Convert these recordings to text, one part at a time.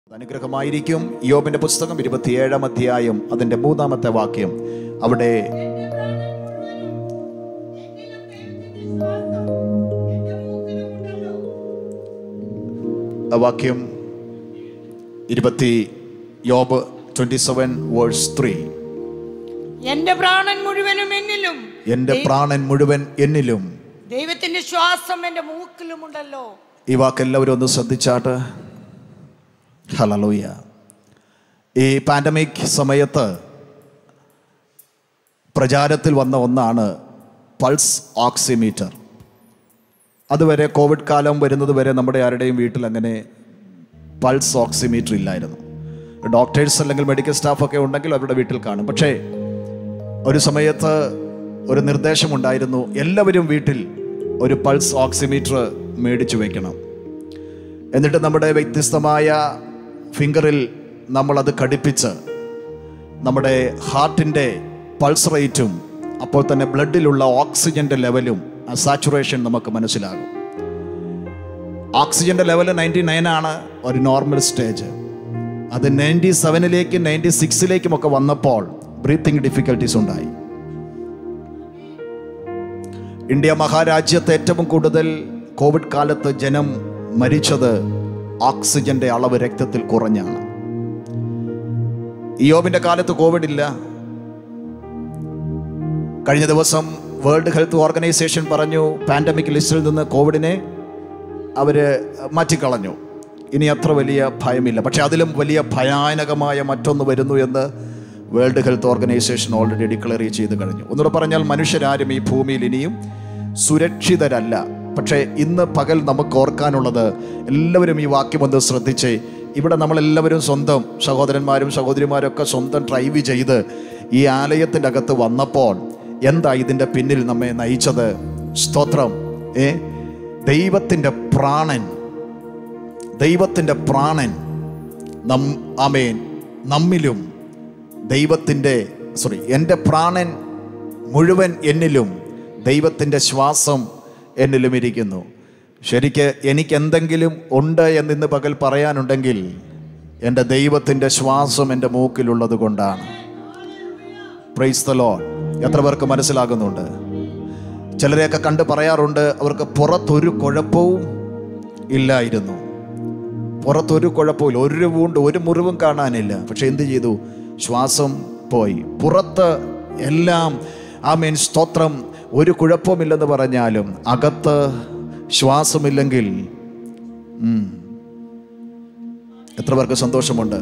അനുഗ്രഹമായിരിക്കും. യോബിന്റെ പുസ്തകം 27-ാം അധ്യായം അതിന്റെ 3-ാമത്തെ വാക്യം. അവിടെ വാക്യം 20 യോബ് 27:3. എന്റെ പ്രാണൻ മുഴുവനും എന്നിലും, എന്റെ പ്രാണൻ മുഴുവൻ എന്നിലും, ദൈവത്തിന്റെ ശ്വാസം എന്റെ മൂക്കിലുമുണ്ടല്ലോ. ഈ വാക്കെല്ലാവരും ഒന്ന് ശ്രദ്ധിച്ചാട്ട്. ഹല്ലേലൂയ. ഈ പാൻഡമിക് സമയത്ത് പ്രചാരത്തിൽ വന്ന ഒന്നാണ് പൾസ് ഓക്സിമീറ്റർ. അതുവരെ കോവിഡ് കാലം വരുന്നത് വരെ നമ്മുടെ ആരുടെയും വീട്ടിൽ അങ്ങനെ പൾസ് ഓക്സിമീറ്റർ ഇല്ലായിരുന്നു. ഡോക്ടേഴ്സ് അല്ലെങ്കിൽ മെഡിക്കൽ സ്റ്റാഫൊക്കെ ഉണ്ടെങ്കിൽ അവരുടെ വീട്ടിൽ കാണും. പക്ഷേ ഒരു സമയത്ത് ഒരു നിർദ്ദേശമുണ്ടായിരുന്നു, എല്ലാവരും വീട്ടിൽ ഒരു പൾസ് ഓക്സിമീറ്റർ മേടിച്ചു വയ്ക്കണം. എന്നിട്ട് നമ്മുടെ വ്യത്യസ്തമായ ഫിംഗറിൽ നമ്മളത് ഘടിപ്പിച്ച് നമ്മുടെ ഹാർട്ടിൻ്റെ പൾസ് റേറ്റും അപ്പോൾ തന്നെ ബ്ലഡിലുള്ള ഓക്സിജൻ്റെ ലെവലും സാച്ചുറേഷൻ നമുക്ക് മനസ്സിലാകും. ഓക്സിജൻ്റെ ലെവൽ 99 ആണ് ഒരു നോർമൽ സ്റ്റേജ്. അത് 97-ലേക്കും 96-ലേക്കും ഒക്കെ വന്നപ്പോൾ ബ്രീത്തിങ് ഡിഫിക്കൽട്ടീസ് ഉണ്ടായി. ഇന്ത്യ മഹാരാജ്യത്ത് ഏറ്റവും കൂടുതൽ കോവിഡ് കാലത്ത് ജനം മരിച്ചത് ഓക്സിജന്റെ അളവ് രക്തത്തിൽ കുറഞ്ഞാണ്. യോബിന്റെ കാലത്ത് കോവിഡ് ഇല്ല. കഴിഞ്ഞ ദിവസം വേൾഡ് ഹെൽത്ത് ഓർഗനൈസേഷൻ പറഞ്ഞു, പാൻഡമിക് ലിസ്റ്റിൽ നിന്ന് കോവിഡിനെ അവര് മാറ്റിക്കളഞ്ഞു. ഇനി അത്ര വലിയ ഭയമില്ല. പക്ഷെ അതിലും വലിയ ഭയാനകമായ മറ്റൊന്ന് വരുന്നു എന്ന് World Health Organisation already declare ചെയ്ത് കഴിഞ്ഞു. ഒന്നുകൂടെ പറഞ്ഞാൽ, മനുഷ്യരാരും ഈ ഭൂമിയിൽ ഇനിയും സുരക്ഷിതരല്ല. പക്ഷേ ഇന്ന് പകൽ നമുക്ക് ഓർക്കാനുള്ളത്, എല്ലാവരും ഈ വാക്യം ഒന്ന് ശ്രദ്ധിച്ചേ. ഇവിടെ നമ്മളെല്ലാവരും സ്വന്തം സഹോദരന്മാരും സഹോദരിമാരും ഒക്കെ സ്വന്തം ഡ്രൈവ് ചെയ്ത് ഈ ആലയത്തിൻ്റെ അകത്ത് വന്നപ്പോൾ എന്താ ഇതിൻ്റെ പിന്നിൽ നമ്മെ നയിച്ചത്? സ്തോത്രം. ദൈവത്തിൻ്റെ പ്രാണൻ ആമേൻ നമ്മിലും, എൻ്റെ പ്രാണൻ മുഴുവൻ എന്നിലും, ദൈവത്തിൻ്റെ ശ്വാസം എന്നിലും ഇരിക്കുന്നു. ശരിക്ക് എനിക്ക് എന്തെങ്കിലും ഉണ്ട് എന്നിന്ന് പകൽ പറയാനുണ്ടെങ്കിൽ എൻ്റെ ദൈവത്തിൻ്റെ ശ്വാസം എൻ്റെ മൂക്കിലുള്ളത് കൊണ്ടാണ്. Praise the Lord. എത്ര പേർക്ക് മനസ്സിലാകുന്നുണ്ട്? ചിലരെയൊക്കെ കണ്ട് പറയാറുണ്ട്, അവർക്ക് പുറത്തൊരു കുഴപ്പവും ഇല്ലായിരുന്നു. പുറത്തൊരു കുഴപ്പമില്ല, ഒരു വൂണ്ട്, ഒരു മുറിവും കാണാനില്ല. പക്ഷെ എന്ത് ചെയ്തു? ശ്വാസം പോയി. പുറത്ത് എല്ലാം ആമേൻ സ്തോത്രം ഒരു കുഴപ്പമില്ലെന്ന് പറഞ്ഞാലും അകത്ത് ശ്വാസമില്ലെങ്കിൽ എത്ര പേർക്ക് സന്തോഷമുണ്ട്?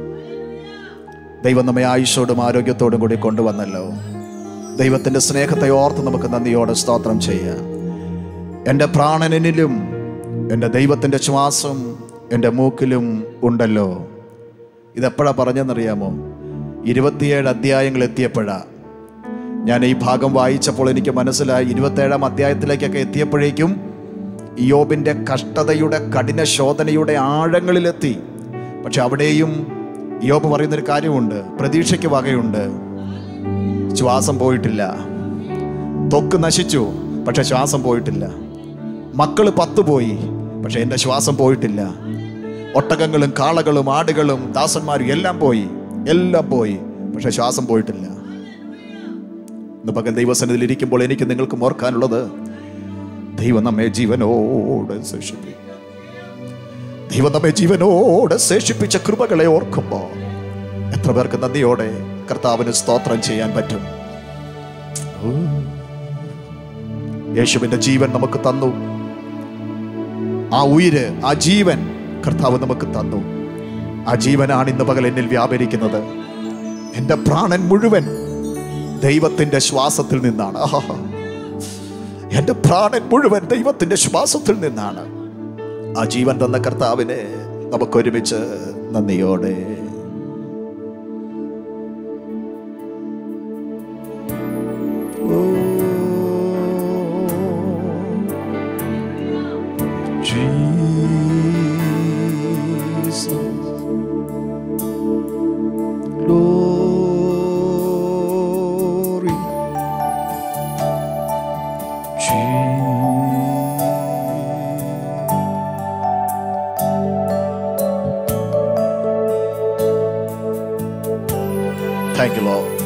ദൈവം നമ്മെ ആയുസ്സോടും ആരോഗ്യത്തോടും കൂടി കൊണ്ടുവന്നല്ലോ. ദൈവത്തിൻ്റെ സ്നേഹത്തെ ഓർത്ത് നമുക്ക് നന്ദിയോടെ സ്തോത്രം ചെയ്യാം. എൻ്റെ പ്രാണനിലും എൻ്റെ ദൈവത്തിൻ്റെ ശ്വാസം എൻ്റെ മൂക്കിലും ഉണ്ടല്ലോ. ഇതെപ്പോഴാണ് പറഞ്ഞെന്നറിയാമോ? 27 അധ്യായങ്ങൾ എത്തിയപ്പോഴാണ്. ഞാൻ ഈ ഭാഗം വായിച്ചപ്പോൾ എനിക്ക് മനസ്സിലായി, 27-ാം അധ്യായത്തിലേക്കൊക്കെ എത്തിയപ്പോഴേക്കും യോബിൻ്റെ കഷ്ടതയുടെ കഠിന ശോധനയുടെ ആഴങ്ങളിലെത്തി. പക്ഷെ അവിടെയും യോബ് പറയുന്നൊരു കാര്യമുണ്ട്, പ്രതീക്ഷയ്ക്ക് വകയുണ്ട്. ശ്വാസം പോയിട്ടില്ല. ത്വക്ക് നശിച്ചു, പക്ഷെ ശ്വാസം പോയിട്ടില്ല. മക്കള് 10 പോയി, പക്ഷെ എൻ്റെ ശ്വാസം പോയിട്ടില്ല. ഒട്ടകങ്ങളും കാളകളും ആടുകളും ദാസന്മാരും എല്ലാം പോയി, പക്ഷെ ശ്വാസം പോയിട്ടില്ല. ഇന്ന് പകൽ ദൈവസന്നിധിയിൽ ഇരിക്കുമ്പോൾ എനിക്ക് നിങ്ങൾക്ക് ഓർക്കാനുള്ളത്, ദൈവം നമ്മെ ജീവനോടെ ശേഷിപ്പിച്ച കൃപകളെ ഓർക്കുമ്പോൾ എത്ര പേർക്ക് നന്ദിയോടെ കർത്താവിന് സ്തോത്രം ചെയ്യാൻ പറ്റും? യേശുവിന്റെ ജീവൻ നമുക്ക് തന്നു. ആ ഉയിര്, ആ ജീവൻ കർത്താവ് നമുക്ക് തന്നു. ആ ജീവനാണ് ഇന്ന് പകൽ എന്നിൽ വ്യാപരിക്കുന്നത്. എൻ്റെ പ്രാണൻ മുഴുവൻ ദൈവത്തിൻ്റെ ശ്വാസത്തിൽ നിന്നാണ്. എൻ്റെ പ്രാണൻ മുഴുവൻ ദൈവത്തിൻ്റെ ശ്വാസത്തിൽ നിന്നാണ്. ആ ജീവൻ തന്ന കർത്താവിനെ നമുക്കൊരുമിച്ച് നന്ദിയോടെ താങ്ക് യു ലോർഡ്.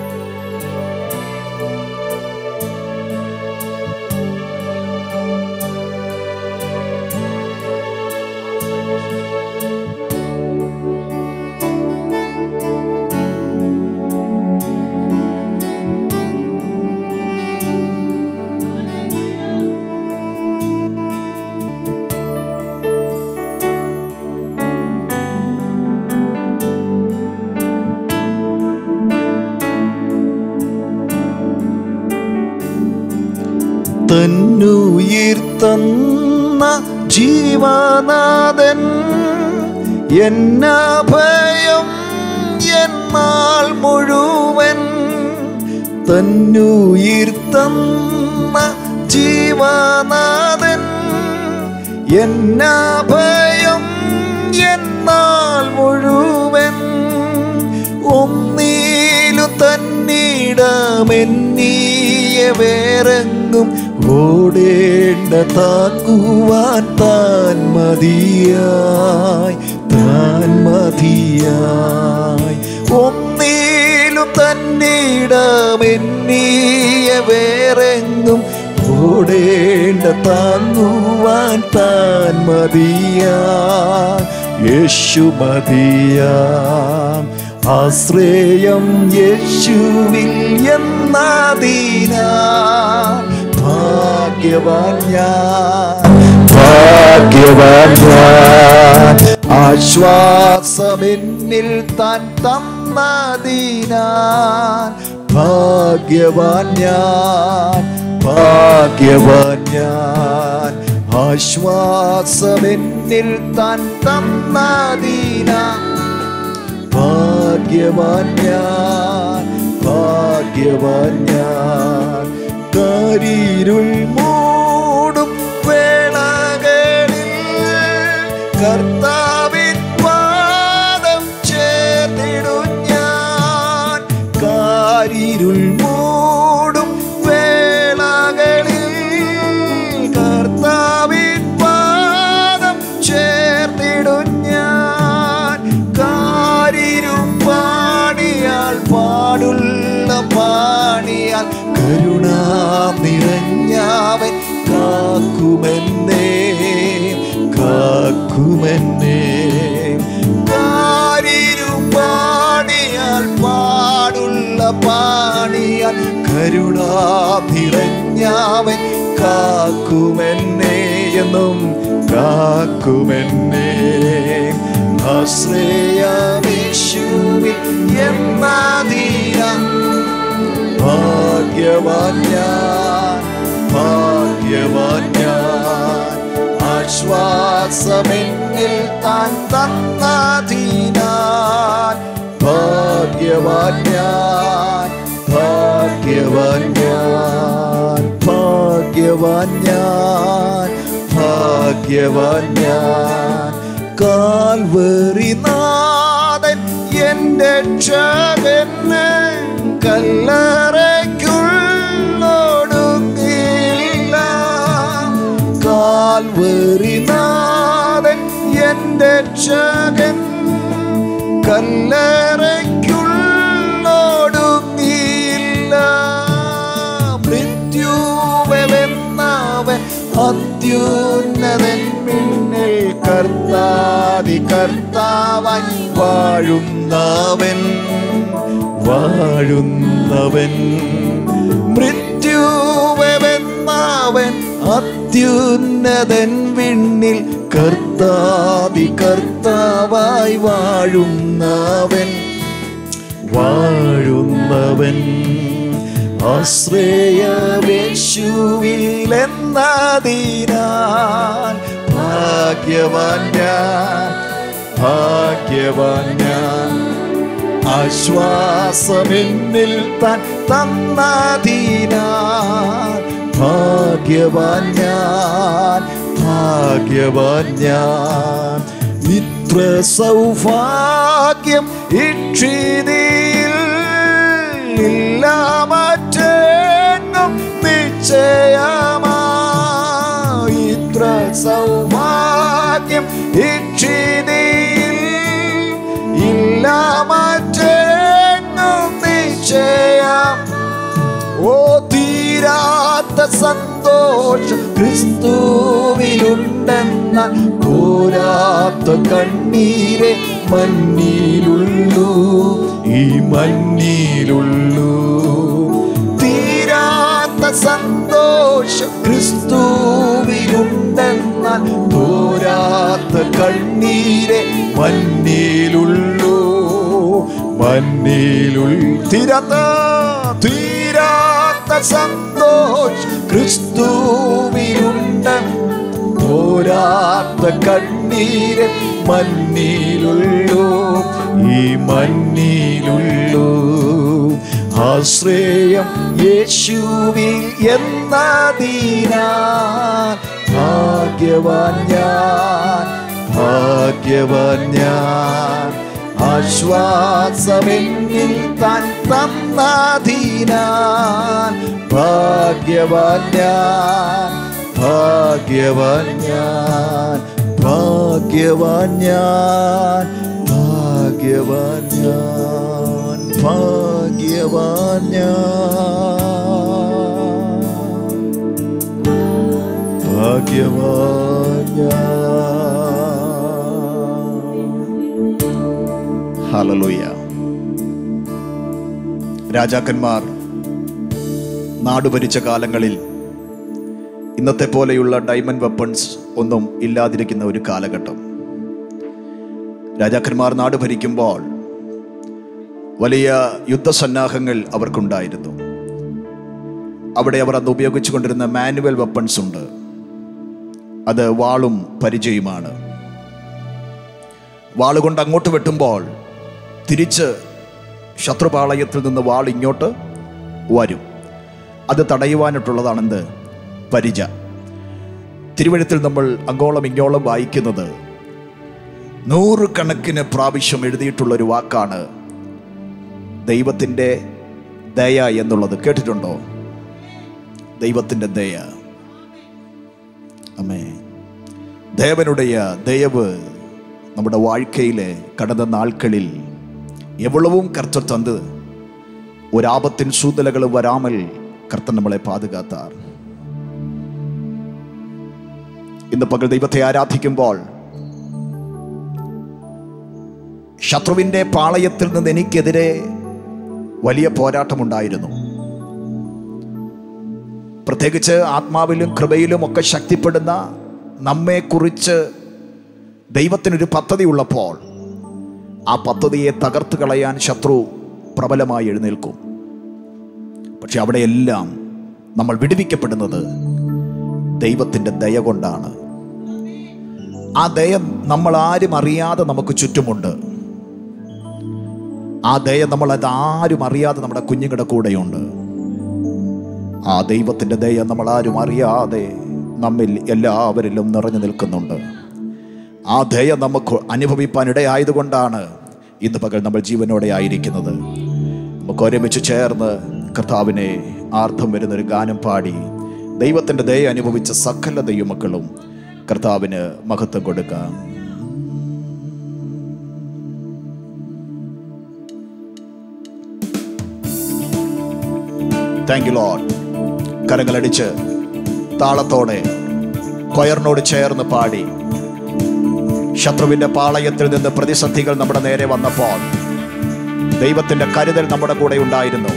തന്നുയർത്തന്ന ജീവനാഥൻ എന്നഭയം എന്നാൽ മുഴുവൻ. തന്നുയർത്തന്ന ജീവനാഥൻ എന്നഭയം എന്നാൽ മുഴുവൻ. ഒന്നീലു തന്നിടമെന്നീയ വേറെങ്ങും ഓടേണ്ട താങ്ങുവാൻ താൻ മതിയായി, താൻ മതിയായി. ഒന്നീലും തന്നിടമെന്നീയ വേറെങ്ങും ഓടേണ്ട താങ്ങുവാൻ താൻ മതിയായി. യേശു മതിയാം, ആശ്രയം യേശുവിൽ എന്നതിനാൽ ഭാഗ്യവാൻ ഞാൻ, ഭാഗ്യവാൻ ഞാൻ. ആശ്വാസമെന്നിൽ താൻ തന്നതിനാൽ ഭാഗ്യവാൻ ഞാൻ, ഭാഗ്യവാൻ ഞാൻ. ആശ്വാസമെന്നിൽ താൻ തന്നതിനാൽ ഭാഗ്യവാൻ ഞാൻ, ഭാഗ്യവാൻ ഞാൻ. കരിരുൾ മൂടും വേളകളിൽ കർത്താവിൻ പാദം ചേർന്നിടും ഞാൻ. കരിരുൾ മൂടും വേളകളിൽ കർത്താവിൻ പാദം ചേർന്നിടും ഞാൻ. കാരിരും പാടിയാൽ പാടുള്ള പാടിയാൽ കരുണാ നിറഞ്ഞവൻ കാക്കുമെന്നേ, കാക്കുമെന്നേ. കാരിരും പാടിയാൽ പാടുള്ള പാടിയാൽ കരുണാ നിറഞ്ഞവൻ കാക്കുമെന്നേ എന്നും കാക്കുമെന്നേ. ആശ്രയമേശുവിൽ എന്നതിനാൽ ഭാഗ്യവാൻ ഞാൻ, ഭാഗ്യവാൻ ഞാൻ. ആശ്വാസമെന്നിൽ താൻ തന്നതിനാൽ ഭാഗ്യവാൻ ഞാൻ, ഭാഗ്യവാൻ ഞാൻ, ഭാഗ്യവാൻ ഞാൻ, ഭാഗ്യവാൻ ഞാൻ. കാൽവറി നാഥൻ എൻ്റെ രക്ഷകന് കല്ലറയ്ക്കുള്ളൊടുങ്ങില്ല. കാൽവറി നാഥൻ എൻ്റെ രക്ഷകൻ കല്ലറയ്ക്കുള്ളൊടുങ്ങില്ല. മൃത്യുവെന്നവൻ അത്യുന്നതൻ മുന്നിൽ കർത്താതി കർത്താവായി വാഴുന്നവൻ, വാഴുന്നവൻ. മൃത്യുവെന്നവൻ അത്യുന്നതൻ വിണ്ണിൽ കർത്താതി കർത്താവായി വാഴുന്നവൻ, വാഴുന്നവൻ. ആശ്രയമേശുവിൽ എന്നതിനാൽ ഭാഗ്യവാൻ ഞാൻ, ഭാഗ്യവാൻ ഞാൻ. ആശ്വാസമെന്നിൽ താൻ തന്നതിനാൽ ഭാഗ്യവാൻ ഞാൻ, ഭാഗ്യവാൻ ഞാൻ. ഇത്ര സൗഭാഗ്യം ഇക്ഷിതിയിൽ ഇല്ല മറ്റെങ്ങും നിശ്ചയമായി. ഇത്ര സൗഭാഗ്യം ഇക്ഷിതിയിൽ ഇല്ല മറ്റെങ്ങും ഓ തീരാത്ത സന്തോഷം ക്രിസ്തുവിലുണ്ടെന്നാൽ പോരാത്ത കണ്ണീരെ മണ്ണിലുള്ളൂ, ഈ മണ്ണിലുള്ളൂ. തീരാത്ത സന്തോഷം ക്രിസ്തുവിലുണ്ടെന്നാൽ പോരാത്ത കണ്ണീരെ മണ്ണിലുള്ളൂ, മണ്ണിലുള്ളൂ. തീരാത്ത സന്തോഷം ക്രിസ്തുവിലുണ്ട്, പോരാത്ത കണ്ണീര് മണ്ണിലുള്ളൂ, ഈ മണ്ണിലുള്ളൂ. ആശ്രയം യേശുവിൽ എന്നതിനാൽ ഭാഗ്യവാൻ ഞാൻ, ഭാഗ്യവാൻ ഞാൻ. ആശ്വാസമെന്നിൽ താൻ തന്നതിനാൽ ഭാഗ്യവാൻ ഞാൻ, ഭാഗ്യവാൻ ഞാൻ, ഭാഗ്യവാൻ ഞാൻ, ഭാഗ്യവാൻ ഞാൻ, ഭാഗ്യവാൻ ഞാൻ, ഭാഗ്യവാൻ ഞാൻ. ഹല്ലേലൂയ. രാജാക്കന്മാർ നാടുഭരിച്ച കാലങ്ങളിൽ ഇന്നത്തെ പോലെയുള്ള ഡയമണ്ട് വെപ്പൺസ് ഒന്നും ഇല്ലാതിരിക്കുന്ന ഒരു കാലഘട്ടം. രാജാക്കന്മാർ നാട് ഭരിക്കുമ്പോൾ വലിയ യുദ്ധസന്നാഹങ്ങൾ അവർക്കുണ്ടായിരുന്നു. അവിടെ അവർ അന്ന് ഉപയോഗിച്ചു കൊണ്ടിരുന്ന മാനുവൽ വെപ്പൺസ് ഉണ്ട്. അത് വാളും പരിചയമാണ്. വാളുകൊണ്ട് അങ്ങോട്ട് വെട്ടുമ്പോൾ തിരിച്ച് ശത്രുപാളയത്തിൽ നിന്ന് വാൾ ഇങ്ങോട്ട് വരും. അത് തടയുവാനായിട്ടുള്ളതാണെന്ത് പരിച. തിരുവഴുത്തിൽ നമ്മൾ അങ്ങോളം ഇങ്ങോളം വായിക്കുന്നത് 100 കണക്കിന് പ്രാവശ്യം എഴുതിയിട്ടുള്ളൊരു വാക്കാണ് ദൈവത്തിൻ്റെ ദയ എന്നുള്ളത്. കേട്ടിട്ടുണ്ടോ? ദൈവത്തിൻ്റെ ദയ. അമ്മേ, ദേവനുடைய ദയവ് നമ്മുടെ வாழ்க்கையிலே கடந்த நாட்களில் எவ்வளவும் கர்த்தர் தந்து ஒரு ஆபத்தின் சூழ்நிலைகளும் வராமல் கர்த்தர் நம்மளை பாதுகாத்தார். ഇന്ന് പകൽ ദൈവത്തെ ആരാധിക്കുമ്പോൾ ശത്രുവിൻ്റെ പാളയത്തിൽ നിന്ന് എനിക്കെതിരെ വലിയ പോരാട്ടമുണ്ടായിരുന്നു. പ്രത്യേകിച്ച് ആത്മാവിലും കൃപയിലും ഒക്കെ ശക്തിപ്പെടുന്ന നമ്മെക്കുറിച്ച് ദൈവത്തിനൊരു പദ്ധതി ഉള്ളപ്പോൾ ആ പദ്ധതിയെ തകർത്ത് കളയാൻ ശത്രു പ്രബലമായി എഴുന്നേൽക്കും. പക്ഷെ അവിടെയെല്ലാം നമ്മൾ വിടുവിക്കപ്പെടുന്നത് ദൈവത്തിൻ്റെ ദയ കൊണ്ടാണ്. ആ ദയ നമ്മൾ ആരും അറിയാതെ നമുക്ക് ചുറ്റുമുണ്ട്. ആ ദയ നമ്മൾ അതാരും അറിയാതെ നമ്മുടെ കുഞ്ഞുങ്ങളുടെ കൂടെയുണ്ട്. ആ ദൈവത്തിൻ്റെ ദയ നമ്മൾ ആരും അറിയാതെ നമ്മിൽ എല്ലാവരിലും നിറഞ്ഞു നിൽക്കുന്നുണ്ട്. ആ ദയ നമുക്ക് അനുഭവിപ്പാനിടയായതുകൊണ്ടാണ് ഇന്ന് പകൽ നമ്മൾ ജീവനോടെ ആയിരിക്കുന്നത്. നമുക്ക് ഒരുമിച്ച് ചേർന്ന് കർത്താവിനെ ആർദ്രം വരുന്നൊരു ഗാനം പാടി ദൈവത്തിൻ്റെ ദയ അനുഭവിച്ച സകല ദൈവമക്കളും കർത്താവിന് മഹത്വം കൊടുക്കാം. Thank you Lord. കരങ്ങളടിച്ച് താളത്തോടെ കൊയറിനോട് ചേർന്ന് പാടി ശത്രുവിൻ്റെ പാളയത്തിൽ നിന്ന് പ്രതിസന്ധികൾ നമ്മുടെ നേരെ വന്നപ്പോൾ ദൈവത്തിൻ്റെ കരുതൽ നമ്മുടെ കൂടെ ഉണ്ടായിരുന്നു.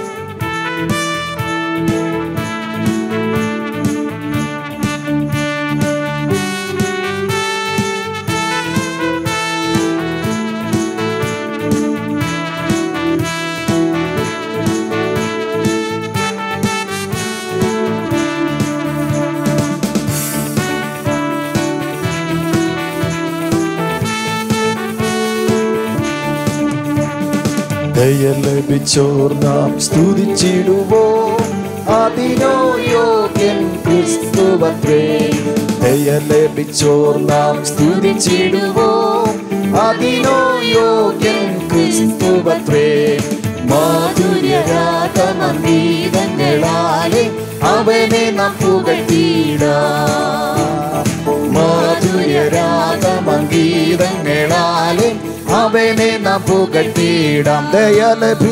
ദയ ലഭിച്ചോർ നാം സ്തുതിച്ചിടുവോം, അതിനോ യോഗ്യൻ ക്രിസ്തുവത്രേ. ദയ ലഭിച്ചോർ നാം സ്തുതിച്ചിടുവോം, അതിനോ യോഗ്യൻ ക്രിസ്തുവത്രേ. മാധുര്യരാഗമംഗീതങ്ങളാലെ അവനെ നാം പുകഴ്ത്തിയിടാം. മാധുര്യരാഗമംഗീതങ്ങളാലെ അവനെ നാം പുകഴ്ത്തിയിടാം. ദയ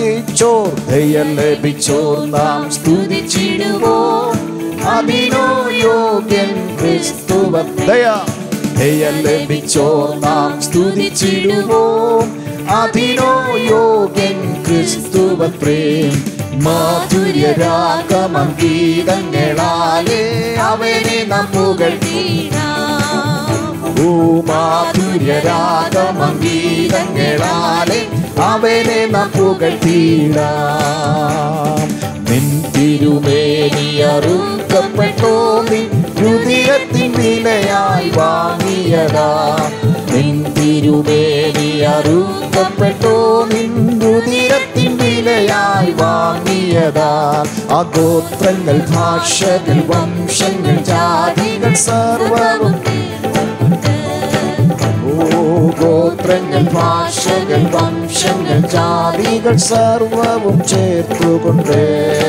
ലഭിച്ചോർ നാം സ്തുതിച്ചിടുവോം. അതിനോ യോഗ്യൻ ക്രിസ്തുവത്രേ. ദയ ലഭിച്ചോർ നാം സ്തുതിച്ചിടുവോം. അതിനോ യോഗ്യൻ ക്രിസ്തുവത്രേ. മാധുര്യരാഗമം ഗീതങ്ങളാലേ അവനെ നാം പുകഴ്ത്തിയിടാം. ഓ മാധുര്യരാഗമം ഗീതങ്ങളാലേ അവനെ നാം പുകഴ്ത്തിയിടാം. നിൻ തിരുമേനി അറുക്കപ്പെട്ടോ നിൻ ഹൃദയത്തിൻ വിലയായി വാങ്ങിയതാ. നിൻ തിരുമേനി അറുക്കപ്പെട്ടോ നിൻ ഹൃദയത്തിൻ വിലയായി വാങ്ങിയതാ. അഗോത്രങ്ങൾ ഭാഷകൾ വംശങ്ങൾ ജാതികൾ സർവവും ഗോത്രങ്ങൾ ഭാഷകൾ വംശങ്ങൾ ജാതികൾ സർവവും ചേർത്തുകൊണ്ട്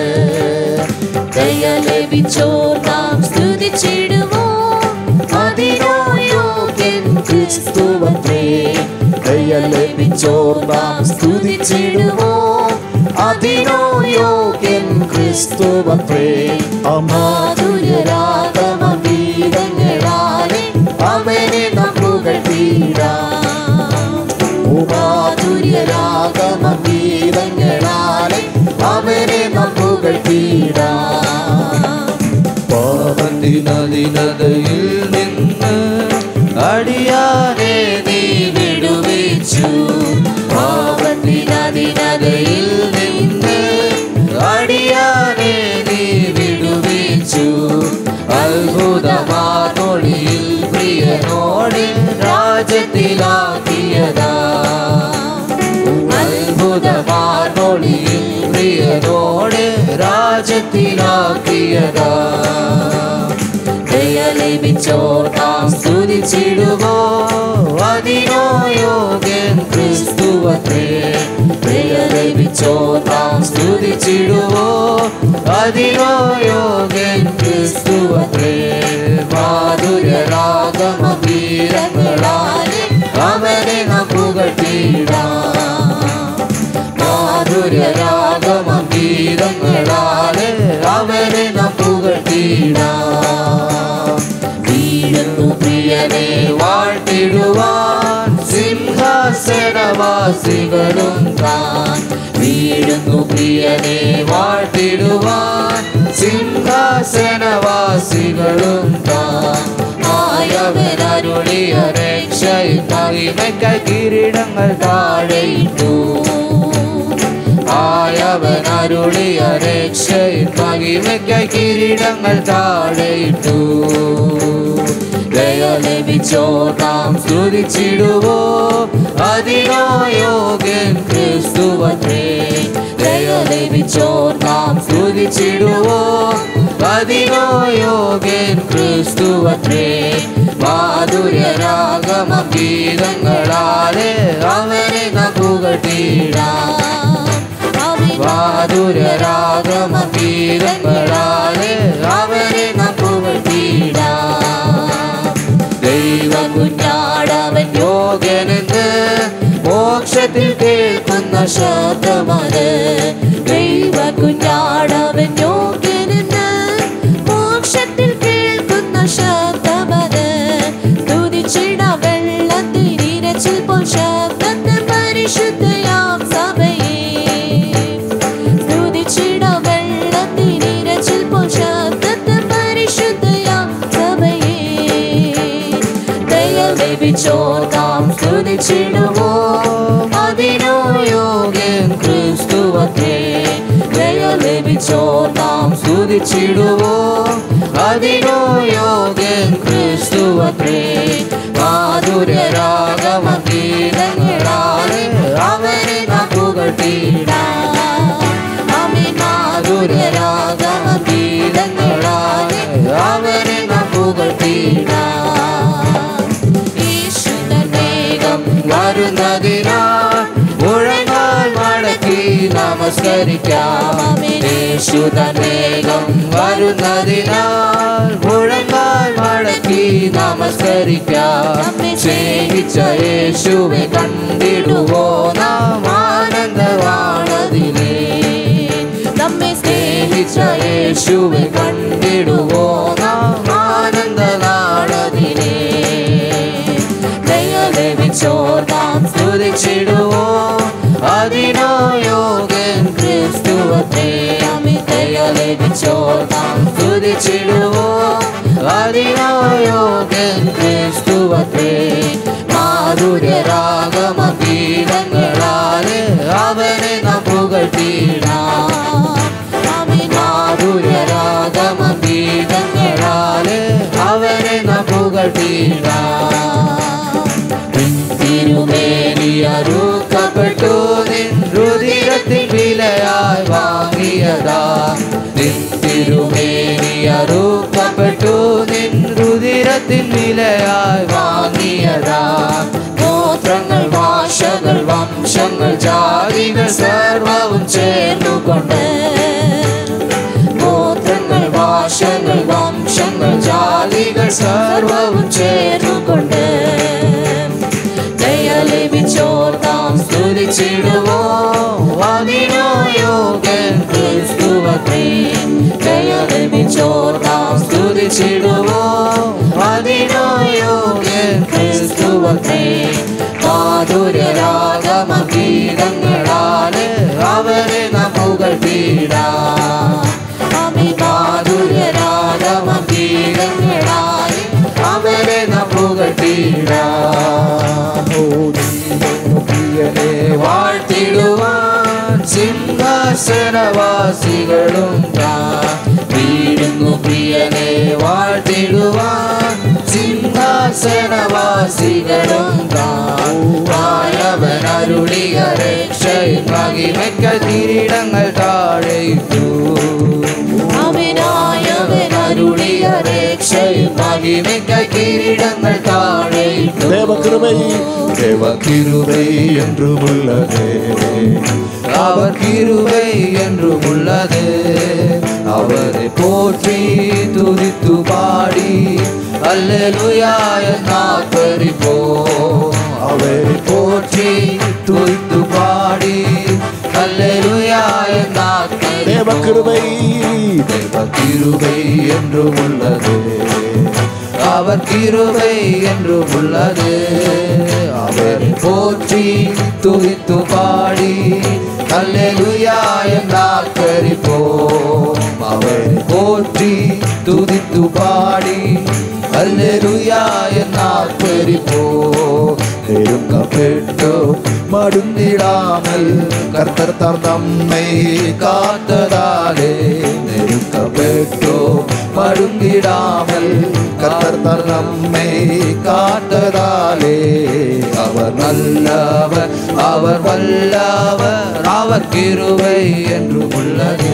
ദയ ലഭിച്ചോർ നാം സ്തുതിച്ചിടുവോം. അതിനോ യോഗ്യൻ ക്രിസ്തുവത്രേ. ദയ ലഭിച്ചോർ നാം സ്തുതിച്ചിടുവോം. അതിനോ യോഗ്യൻ ക്രിസ്തുവത്രേ. മാധുര്യരാഗമം ഗീതങ്ങളാലേ അവനെ നാം പുകഴ്ത്തിയിടാം. മാധുര്യരാഗമം ഗീതങ്ങളാലേ അവനെ നാം പുകഴ്ത്തിയിടാം. പാപത്തിനതിനതയിൽ നിന്ന് അടിയാനെ നീ വിടുവിച്ചു. പാപത്തിനതിനതയിൽ നിന്ന് അടിയാനെ നീ വിടുവിച്ചു. അത്ഭുതമാതൊളിയിൽ പ്രിയനോട് രാജ്യത്തിലാക്കിയതാ. അത്ഭുതമാതൊളിയിൽ പ്രിയനോട് രാജ്യത്തിലാക്കിയതാ. ദയ ലഭിച്ചോർ നാം സ്തുതിച്ചിടുവോം. അതിനോ യോഗ്യൻ ക്രിസ്തുവത്രേ. ദയ ലഭിച്ചോർ നാം സ്തുതിച്ചിടുവോം. അതിനോ യോഗ്യൻ ക്രിസ്തുവത്രേ. മാധുര്യരാഗമം ഗീതങ്ങളാലേ അവനെ നാം പുകഴ്ത്തിയിടാം. മാധുര്യരാഗമം ഗീതങ്ങളാലേ അവനെ നാം പുകഴ്ത്തിയിടാം. വീഴുന്നു പ്രിയനെ വാഴ്ത്തിടുവാൻ സിംഹാസനവാസികളും താൻ. വീഴുന്നു പ്രിയനെ വാഴ്ത്തിടുവാൻ സിംഹാസനവാസികളും താൻ. ആയവനരുളിയ രക്ഷയും മഹിമയ്ക്കായി കിരീടങ്ങൾ താഴെയിട്ടു. ആയവനരുളിയ രക്ഷയും മഹിമയ്ക്കായി കിരീടങ്ങൾ താഴെയിട്ടു. ദയ ലഭിച്ചോർ നാം സ്തുതിച്ചിടുവോം. അതിനോ യോഗ്യൻ ക്രിസ്തുവത്രേ. ദയ ലഭിച്ചോർ നാം സ്തുതിച്ചിടുവോം. അതിനോ യോഗ്യൻ ക്രിസ്തുവത്രേ. മാധുര്യരാഗമം ഗീതങ്ങളാലേ അവനെ നാം പുകഴ്ത്തിയിടാം. മാധുര്യരാഗമം ഗീതങ്ങളാലേ അവനെ നാം പുകഴ്ത്തിയിടാം. ദൈവകുഞ്ഞാടവൻ യോഗ്യനെന്ന് മോക്ഷത്തിൽ കേൾക്കുന്ന ശബ്ദമത്. ദൈവകുഞ്ഞാടവൻ യോഗ്യനെന്ന് മോക്ഷത്തിൽ കേൾക്കുന്ന ശബ്ദമത്. സ്തുതിച്ചിട വെള്ളത്തിനിരച്ചിൽ പോൽ ശബ്ദത്തെ പരിശുദ്ധയാം സഭയെ. സ്തുതിച്ചിട വെള്ളത്തിനിരച്ചിൽ പോൽ ശബ്ദത്തെ പരിശുദ്ധയാം സഭയെ. ദയ ലഭിച്ചോർ നാം സ്തുതിച്ചിടുവോം. അതിനോ യോഗ്യൻ ക്രിസ്തുവത്രേ. ദയ ലഭിച്ചോർ നാം സ്തുതിച്ചിടുവോം. അതിനോ യോഗ്യൻ ക്രിസ്തുവത്രേ. മാധുര്യരാഗമം ഗീതങ്ങളാലേ അവനെ നാം പുകഴ്ത്തിയിടാം. മാധുര്യരാഗമം ഗീതങ്ങളാലേ അവനെ നാം പുകഴ്ത്തിയിടാം. യേശുവിന്റെ വേഗം വരുന്നതിനാൽ മുഴങ്ങാൽ മടക്കി നാം നമസ്കരിക്കാം. യേശുതൻ വേഗം വരുന്നതിനാൽ മുഴങ്കാൽ മടക്കി നമസ്കരിക്കാം. സ്നേഹിച്ച യേശുവെ കണ്ടിടുവോ നാം ആനന്ദവാണതിലേ. നമ്മെ സ്നേഹിച്ച യേശുവെ കണ്ടിടുവോ നാം ആനന്ദനാളതിലേ. ദയ ലഭിച്ചോർ നാം സ്തുതിച്ചിടുവോ അതിനോ യോഗ്യൻ ക്രിസ്തുവത്രേ. ദയ ലഭിച്ചോർ നാം സ്തുതിച്ചിടുവോ അതിനോ യോഗ്യൻ ക്രിസ്തുവത്രേ. മാധുര്യരാഗമ ഗീതങ്ങളാലെ അവനെ നാം പുകഴ്ത്തിടാം. മാധുര്യരാഗമ ഗീതങ്ങളാലെ അവനെ നാം പുകഴ്ത്തിടാം. തിരുമേനി അറുക്കപ്പെട്ടു നിൻ രുധിരത്തിൻ വിലയായി വാങ്ങിയതാ. തിരുമേനി അറുക്കപ്പെട്ടു നിൻ രുധിരത്തിൻ വിലയായി വാങ്ങിയതാ. ഗോത്രങ്ങൾ ഭാഷകൾ വംശങ്ങൾ ജാതികൾ സർവവും ചേർന്നുകൊണ്ട്. ഗോത്രങ്ങൾ ഭാഷകൾ വംശങ്ങൾ ജാതികൾ സർവവും ചേർന്നുകൊണ്ട്. ദയ ലഭിച്ചോർ നാം സ്തുതിച്ചിടുവോ അതിനോ യോഗ്യൻ ക്രിസ്തുവത്രേ. ദയ ലഭിച്ചോർ നാം സ്തുതിച്ചിടുവോ അതിനോ യോഗ്യൻ ക്രിസ്തുവത്രേ. മാധുര്യരാഗമ ഗീതങ്ങളാലെ അവനെ നാം പുകഴ്ത്തിടാം. മാധുര്യരാഗമ ഗീതങ്ങളാലെ അവനെ നാം പുകഴ്ത്തിടാം. പ്രിയനെ വാഴ്ത്തിടുവാൻ സിംഹാസനവാസികളും വീടുന്നു. പ്രിയനെ വാഴ്ത്തിടുവാൻ സിംഹാസനവാസികളും താഴവൻ അരുളിയ രക്ഷയിൽ മഹിമയ്ക്ക കിരീടങ്ങൾ താഴെയിട്ടു. അവനായവൻ അരുളിയ രക്ഷയിൽ മഹിമയ്ക്ക കിരീടങ്ങൾ താഴെയിട്ടു. தேவகிருபை தேவகிருபை என்றும் உள்ளதே. அவர் கிருபை என்றும் உள்ளது. அவரை போற்றி துதித்து பாடி அல்லேலூயா நாற்பரிப்போம். அவரை போற்றி துதித்து பாடி அல்லேலூயா நாற்பரிப்போம். தேவகிருபை தேவகிருபை என்றும் உள்ளது. அவர் கிருபை என்றும் உள்ளது. அவரை போற்றி துதித்து பாடி அல்லேலூயா நாற்பரிப்போம். அவரை போற்றி துதித்து பாடி அல்லேலூயா நாற்பரிப்போம். நெருக்கப்பட்டோ மடுந்திடாமல் கர்த்தர் தாம் நம்மை காத்ததாலே. நெருக்கப்பட்டோ மடுங்கிடாமல் கர்த்தர் தாம் நம்மை காத்ததாலே. அவர் நல்லவர் அவர் வல்லவர் அவர் கிருபை என்றும் உள்ளது.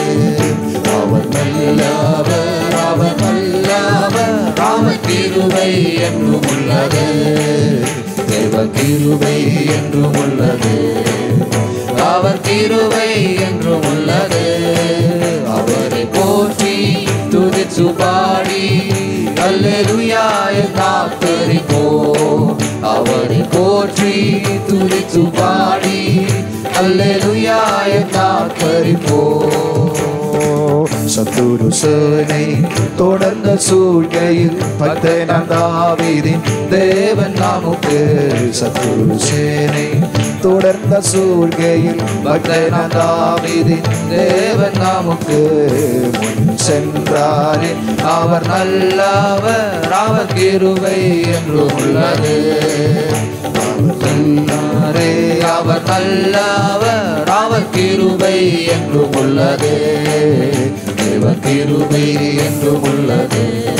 அவர் நல்லவர் அவர் வல்லவர் அவர் கிருபை என்றும் உள்ளது. தேவ கிருபை என்றும் உள்ளது. அவர் கிருபை என்றும் உள்ளது. அவரை போற்றி துதித்து பாடி அல்லேலூயா நாற்பரிப்போம். அவரை போற்றி துதித்து பாடி அல்லேலூயா நாற்பரிப்போம். சத்துரு சேனை தொடர்ந்த சூழ்கையில் பக்தனாம் தாவீதின் தேவன் நமக்கு. சத்துரு சேனை தொடர்ந்த சூழ்கையில் பக்தனாம் தாவீதின் தேவன் நமக்கு முன் சென்றாரே. அவர் நல்லவர் அவர் கிருபை என்றும் உள்ளது. அவர் சொன்னாரே அவர் நல்லவர் அவர் கிருபை என்றும் உள்ளது. தேவ கிருபை என்றும் உள்ளது.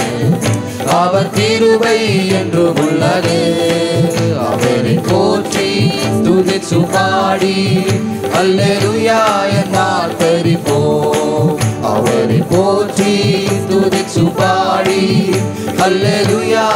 அவர் கிருபை என்றும் உள்ளது. அவரை போற்றி துதித்து பாடி அல்லேலூயா நாற்பரிப்போம். அவரை போற்றி துதித்து பாடி அல்லேலூயா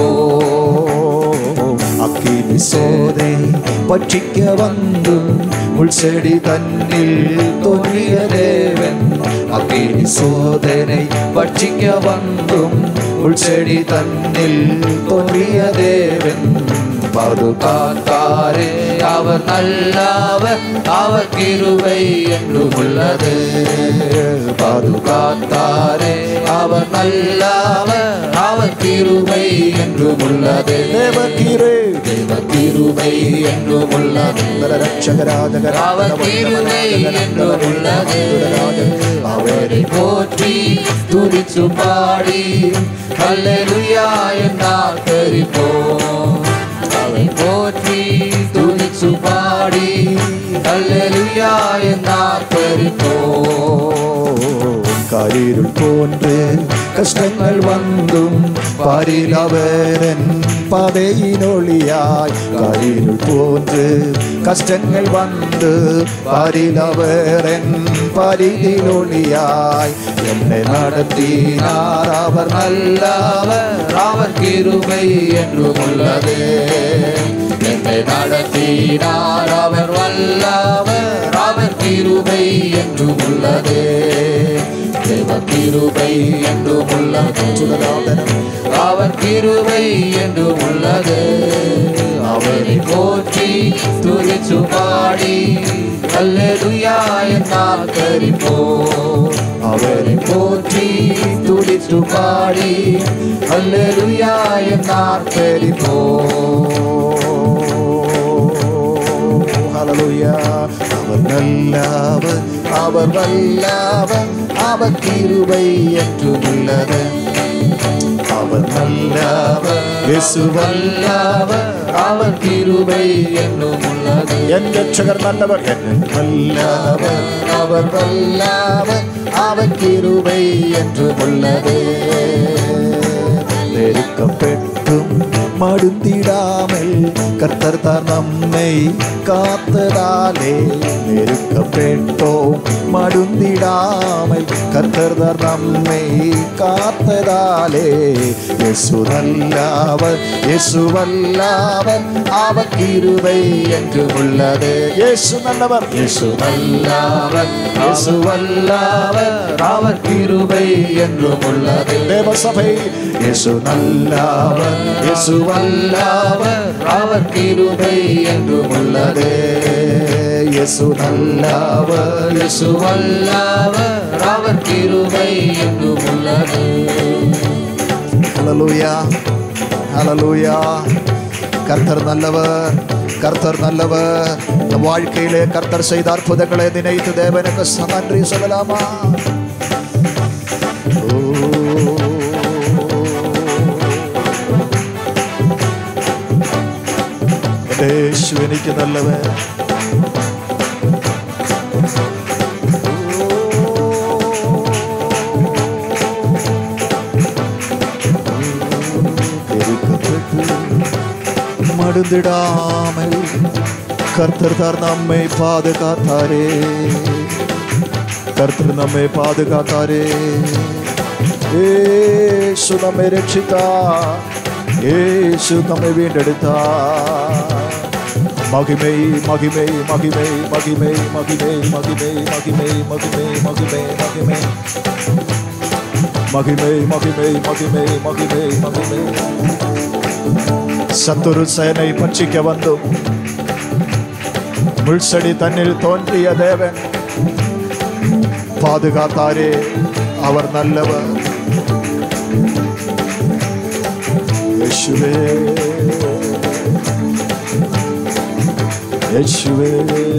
நாற்பரிப்போம். அக்கினி சோதை பட்சிக்க வந்து முள்செடி தன்னில் தோன்றிய தேவன் அக்கினி சோதனை பட்சிக்க வந்தும் முள்செடி தன்னில் தோன்றிய தேவன் பாதுகாத்தாரே அவர் நல்லவர் அவர் கிருபை என்றும் உள்ளது பாதுகாத்தாரே அவர் நல்லவர் அவர் கிருபை என்றும் உள்ளது தேவ கிருபை என்றும் உள்ளது அவர் கிருபை என்றும் உள்ளது அவரை போற்றி துதித்து பாடி அல்லேலூயா என்றால் தெரிப்போம் அவரை போற்றி துதித்து பாடி அல்லேலூயா என்றால் தெரிப்போம் காரிருள் போன்று கஷ்டங்கள் வந்தும் பாரில் அவரன் பாதையின் ஒளியாய் காரிருள் போன்று கஷ்டங்கள் வந்து பாரில் அவரன் பாரில் ஒளியாய் என்னை நடத்தினார் அவர் நல்லவர் அவர் கிருபை என்றும் உள்ளது என்னை நடத்தினார் அவர் வல்லவர் அவர் கிருபை என்றும் உள்ளது தேவ கிருபை என்றும் உள்ளது அவர் கிருபை என்றும் உள்ளது அவரை போற்றி துதித்து பாடி அல்லேலூயா என்றால் தெரிப்போம் அவரை போற்றி துதித்து பாடி அல்லேலூயா என்றால் தெரிப்போம் ஹல்லேலூயா அவர் நல்லவர் அவர் வல்லவர் அவர் கிருபை என்றும் உள்ளது அவர் நல்லவர் இயேசு வல்லவர் அவர் கிருபை என்றும் உள்ளது என் ரட்சகர் நல்லவர் நல்லவர் அவர் வல்லவர் அவர் கிருபை என்றும் உள்ளது நெருக்கப்பட்டும் மடுந்திடாமல் கர்த்தர் தான் நம்மை காத்ததாலே நெருக்கப்பட்டோம் மடுந்திடாமல் கர்த்தர் தான் நம்மை காத்ததாலே இயேசு நல்லவர் இயேசு வல்லவர் அவர் கிருபை என்று உள்ளது இயேசு நல்லவர் இயேசு நல்லவர் இயேசு வல்லவர் அவர் கிருபை என்றும் உள்ளது தேவ சபை இயேசு நல்லவர் இயேசு வல்லவர் அவர் கிருபை என்றும் உள்ளது இயேசு நல்லவர் இயேசு வல்லவர் அவர் கிருபை என்றும் உள்ளது ஹல்லேலூயா ஹல்லேலூயா கர்த்தர் நல்லவர் கர்த்தர் நல்லவர் நம் வாழ்க்கையிலே கர்த்தர் செய்த அற்புதங்களை நினைத்து தேவனுக்கு நன்றி சொல்லலாமா യേശു എനിക്ക് നല്ലവൻ മടുന്നിടാമൽ കർത്തർ നമ്മെ പാതുകാത്താരേ കർത്തർ നമ്മെ പാതുകാത്താരേ യേശു നമ്മെ രക്ഷിത്താർ യേശു നമ്മെ വീണ്ടെടുത്താർ மகிமை மகிமை மகிமை மகிமை மகிமை மகிமை மகிமை மகிமை மகிமை மகிமை மகிமை மகிமை மகிமை மகிமை மகிமை சத்துரு சேனை பட்சிக்க வந்தும் முள்செடி தன்னில் தோன்றிய தேவன் பாதுகாத்தாரே அவர் நல்லவர் இயேசுவே യേശുവേ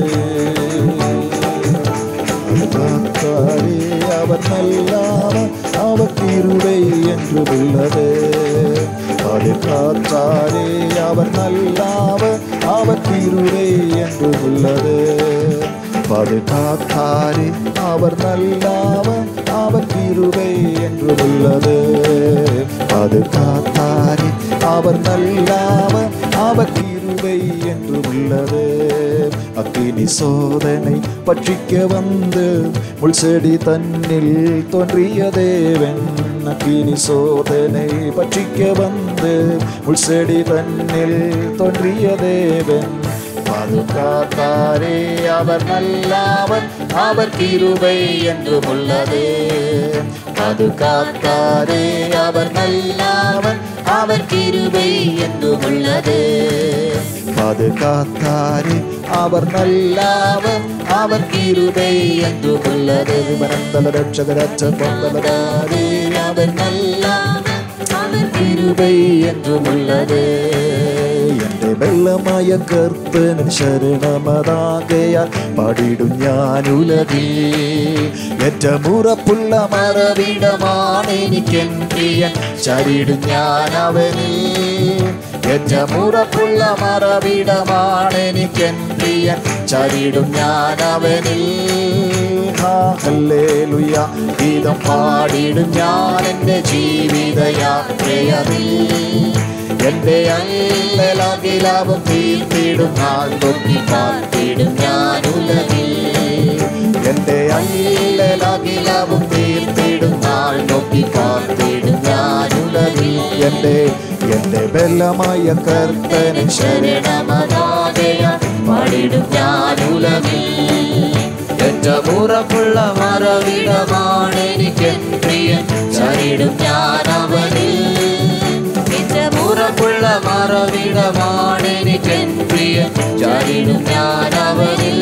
அவர் நல்லவர் அவர் கிருபை என்று உள்ளது பாதுகாத்தாரே அவர் நல்லவர் அவர் கிருபை என்று உள்ளது பாதுகாத்தாரே அவர் நல்லவர் அவர் கிருபை என்று உள்ளது பாதுகாத்தாரே அவர் நல்லவர் அவர் கிருபை என்று உள்ளது அக்கினி சோதனை பட்சிக்க வந்து முள்செடி தன்னில் தோன்றிய தேவன் அக்கினி சோதனை பட்சிக்க வந்து முள்செடி தன்னில் தோன்றிய தேவன் பாதுகாத்தாரே அவர் நல்லவர், அவர் கிருபை என்றும் உள்ளது. பாதுகாத்தாரே அவர் நல்லவர், அவர் கிருபை என்றும் உள்ளது. பாதுகாத்தாரே அவர் நல்லவர், அவர் கிருபை என்றும் உள்ளது. மனந்தல ரட்சகரற்ற பொந்தலதாரே அவர் நல்லவர், அவர் கிருபை என்றும் உள்ளது. എന്റെ വെള്ളമായ കർത്തനൻ ശരണമതാകയാൽ പാടിടും ഞാൻ ഉലകിൽ. ഏറ്റമുറപ്പുള്ള മറവിടമാണ് എനിക്കെൻ പ്രിയൻ, ചരിടും ഞാൻ അവനിൽ. ഏറ്റമുറപ്പുള്ള മറവിടമാണ് എനിക്കെൻ പ്രിയൻ, ചരിടും ഞാൻ അവനിൽ. ഹല്ലേലൂയ ഗീതം പാടിടും ഞാൻ എൻ്റെ ജീവിതയാത്രയതിൽ. എന്റെ അല്ലലകിലാവും തീർത്തിടും നാൾ നോക്കി പാർത്തിടും ഞാൻ ഉലകിൽ. എന്റെ അല്ലലകിലാവും തീർത്തിടും നാൾ നോക്കി പാർത്തിടും ഞാൻ ഉലകിൽ. എന്റെ ബലമായ കർത്തന് ശരണമതാകയാൽ പാടിടും ഞാൻ ഉലകിൽ. ഏറ്റവും ഉറപ്പുള്ള മറവിടമാണ് എനിക്കെൻ പ്രിയൻ, ചരിടും ഞാൻ അവനിൽ. ഉറപ്പുള്ള മറവിടമാണ് എനിക്കെൻ പ്രിയൻ, ചരിടും ഞാൻ അവനിൽ.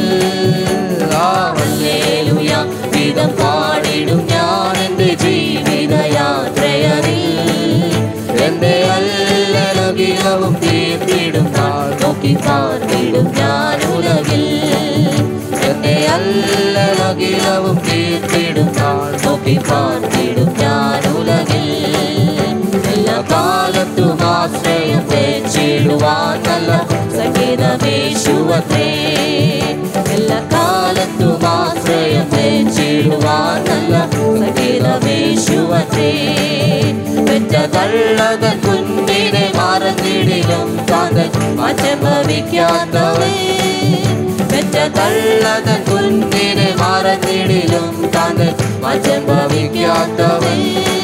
ഹല്ലേലൂയ ഗീതം പാടിടും ഞാൻ എൻ്റെ ജീവിതയാത്രയതിൽ. എൻ്റെ അല്ലലകിലവും തീർത്തിടും നാൾ നോക്കി പാർത്തിടും ഞാൻ ഉലകിൽ. എൻ്റെ അല്ലലകിലവും തീർത്തിടും നാൾ നോക്കി പാർത്തിടും ഞാൻ ഉലകിൽ. എല്ലാ കാലത്തും ആശ്രയം വെച്ചിടുവാൻ നല്ല സങ്കേതമേശുവത്രേ. എല്ലാ കാലത്തും ആശ്രയം വെച്ചിടുവാൻ നല്ല സങ്കേതമേശുവത്രേ. പെറ്റ തള്ളതൻ കുഞ്ഞിനെ മറന്നിടിലും കാന്തൻ മാറ്റം ഭവിക്കാത്തവൻ. പെറ്റ തള്ളതൻ കുഞ്ഞിനെ മറന്നിടിലും കാന്തൻ മാറ്റം ഭവിക്കാത്തവൻ.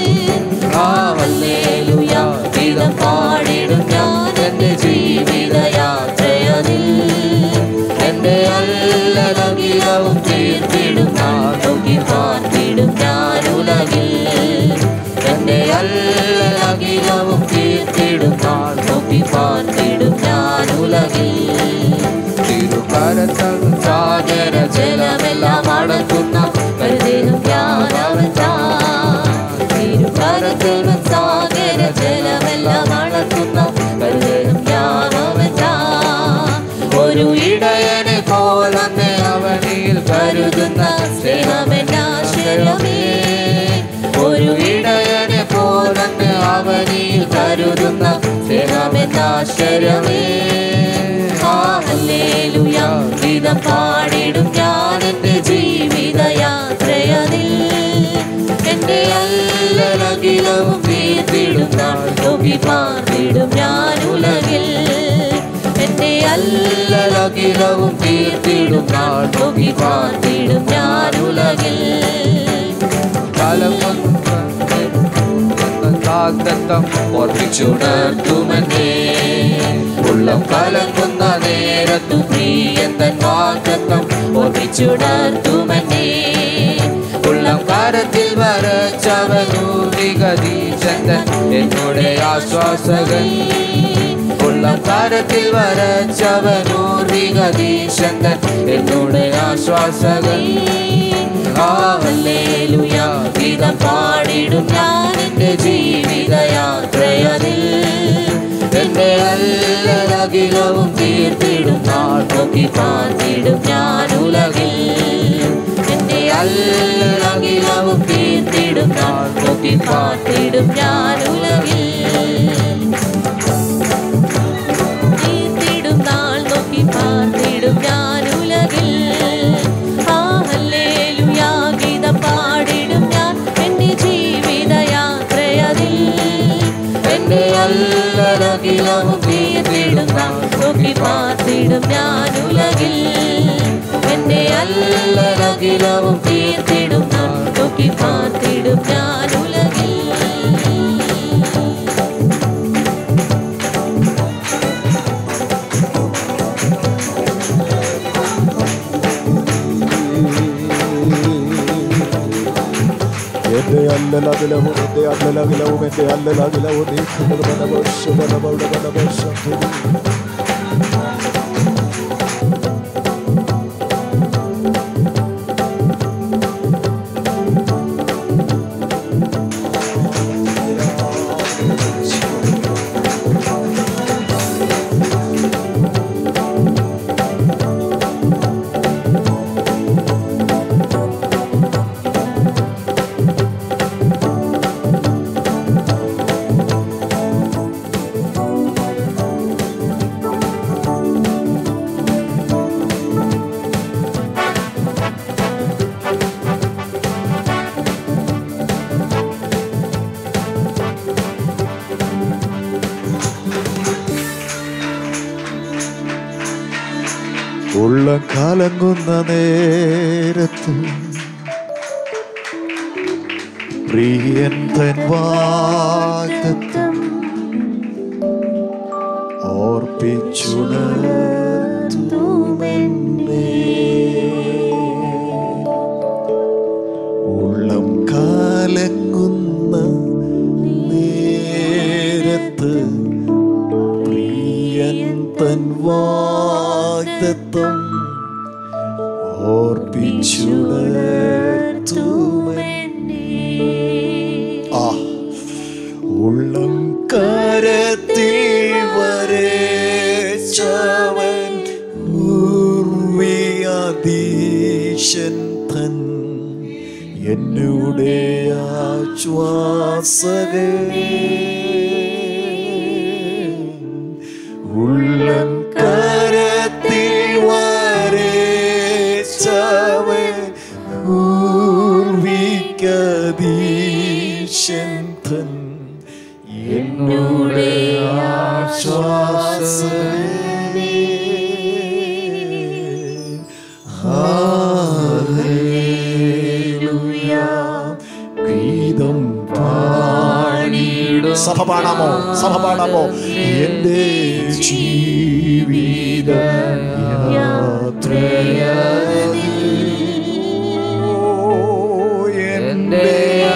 ഹല്ലേലൂയ ഗീതം പാടിടും ഞാൻ എൻ്റെ ജീവിതയാത്രയതിൽ. എൻ്റെ അല്ലലകിലവും തീർത്തിടും നാൾ നോക്കി പാർത്തിടും ഞാൻ ഉലകിൽ. എൻ്റെ അല്ലലകിലവും തീർത്തിടും നാൾ നോക്കി പാർത്തിടും ഞാൻ ഉലകിൽ. തിരുകരത്തിൽ സാഗര ജലമെല്ലാം അടക്കുന്ന കരുതേനും ഞാനവൻ താൻ. തിരുകരത്തിൽ സാഗര ജലമെല്ലാം അടക്കുന്ന കരുതേനും ഞാനവൻ താൻ. ഒരു ഇടയനെ പോലെന്നെ അവനിൽ കരുതുന്ന സ്നേഹമെന്നാശ്രയമേ. ഒരു ഇടയനെ പോലെന്നെ അവനിൽ കരുതുന്ന സ്നേഹമെന്നാശ്രയമേ. ഹല്ലേലൂയ ഗീതം പാടിടും ഞാൻ എൻ്റെ ജീവിതയാത്രയതിൽ. എൻ്റെ അല്ലലകിലവും തീർത്തിടും നാൾ നോക്കി പാർത്തിടും ഞാൻ ഉലകിൽ. എൻ്റെ അല്ലലകിലവും തീർത്തിടും നാൾ നോക്കി പാർത്തിടും ഞാൻ ഉലകിൽ. കാലം ഓർപ്പിച്ചുണർത്തുമെന്നേ. ഉള്ളം കലങ്ങുന്ന നേരത്തു പ്രിയൻ തൻ വാഗ്ദത്തം ഓർപ്പിച്ചുണർത്തുമെന്നേ. ഉള്ളം കരത്തിൽ വരച്ചവനു വിഗതീശൻ എന്നോടെ ആശ്വാസകൻ. ഉള്ളം കരത്തിൽ വരച്ചവനു വിഗതീശൻ എന്നോടെ ആശ്വാസകൻ. ഹല്ലേലൂയ ഗീതം പാടിടും ഞാൻ എൻ്റെ ജീവിതയാത്രയതിൽ. എൻ്റെ അല്ലലകിലവും തീർത്തിടും നാൾ നോക്കി പാർത്തിടും ഞാൻ ഉലകിൽ. എൻ്റെ അല്ലലകിലവും തീർത്തിടും നാൾ നോക്കി പാർത്തിടും ഞാൻ ഉലകിൽ. തീർത്തിടും നാൾ നോക്കി പാർത്തിടും ഞാൻ ഉലകിൽ. ഹല്ലേലൂയ ഗീതം പാടിടും ഞാൻ എൻ്റെ ജീവിതയാത്രയതിൽ. എൻ്റെ അല്ലലകിലവും തീർത്തിടും നാൾ നോക്കി പാർത്തിടും ഞാൻ ഉലകിൽ. എൻ്റെ അല്ലലകിലവും തീർത്തിടും നാൾ നോക്കി പാർത്തിടും ഞാൻ ഉലകിൽ. അല്ലലകിലവും എൻ്റെ അല്ലലകിലവും എൻ്റെ അല്ലലകിലവും നീക്കുന്നത് മനവർഷം മനവർഷം. ഉള്ള കലങ്ങുന്ന നേരത്ത് പ്രിയൻ തൻ വാഗ്ദത്തം ഓർപ്പിച്ചുണർത്തുമെന്നെ. ഉള്ളം കലങ്ങുന്ന നേരത്ത് പ്രിയൻ തൻ വാഗ്ദത്തം ഓർപ്പിച്ചുണർത്തുമെന്നെ. ഉള്ളം കരത്തിൽ വരച്ചവൻ ഊർവിയാധീശൻ തൻ എന്നുടെ ആശ്വാസകനേ. ഉള്ളം കരത്തിൽ വരച്ചവൻ ഊർവിയാധീശൻ തൻ എന്നുടെ ആശ്വാസനേ. ഹല്ലേലൂയ. ഗീതം പാടിടും. സഭ പാടാമോ? സഭ പാടാമോ? എൻ്റെ ജീവിത യാത്രയതിൽ എൻ്റെ